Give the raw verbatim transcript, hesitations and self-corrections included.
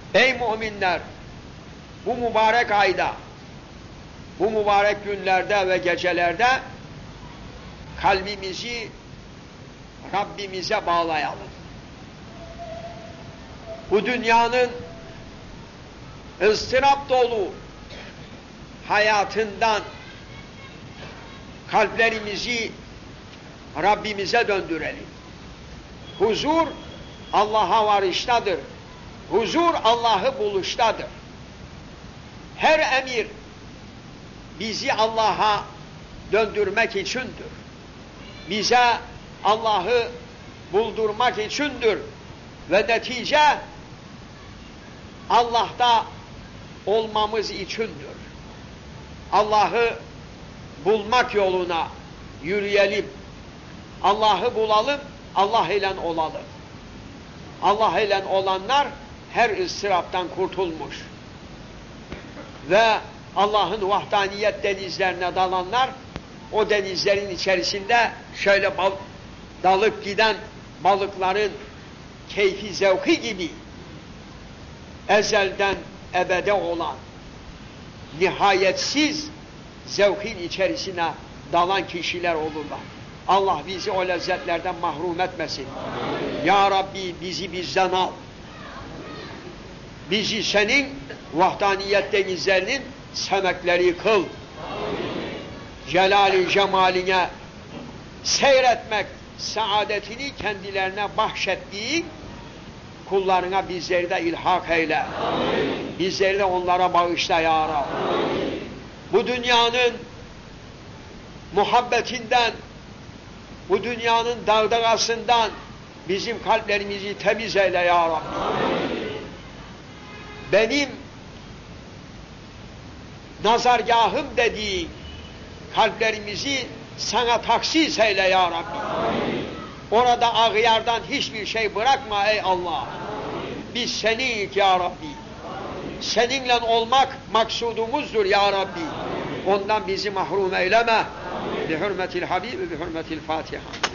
Ey müminler! Bu mübarek ayda, bu mübarek günlerde ve gecelerde kalbimizi Rabbimize bağlayalım. Bu dünyanın ıstırap dolu hayatından kalplerimizi Rabbimize döndürelim. Huzur Allah'a varıştadır. Huzur Allah'ı buluştadır. Her emir bizi Allah'a döndürmek içindir. Bize Allah'ı buldurmak içindir. Ve netice Allah'ta olmamız içindir. Allah'ı bulmak yoluna yürüyelim. Allah'ı bulalım, Allah ile olalım. Allah ile olanlar her ıstıraptan kurtulmuş. Ve Allah'ın vahdaniyet denizlerine dalanlar, o denizlerin içerisinde şöyle bal dalıp giden balıkların keyfi zevki gibi ezelden ebede olan nihayetsiz zevkin içerisine dalan kişiler olurlar. Allah bizi o lezzetlerden mahrum etmesin. Amin. Ya Rabbi bizi bizden al. Bizi senin vahdaniyet denizlerinin semekleri kıl. Amin. Celal-i cemaline seyretmek saadetini kendilerine bahşettiğin kullarına bizleri de ilhak eyle. Amin. Bizleri de onlara bağışla ya Rabbi. Amin. Bu dünyanın muhabbetinden, bu dünyanın dağdağasından bizim kalplerimizi temiz eyle ya Rabbi. Amin. Benim nazargahım dediğin kalplerimizi sana taksis eyle ya Rabbi. Amin. Orada ağıyardan hiçbir şey bırakma ey Allah. Amin. Biz seninlik ya Rabbi. Amin. Seninle olmak maksudumuzdur ya Rabbi. Amin. Ondan bizi mahrum eyleme. Bi hürmetil Habib ve bi hürmetil Fatiha.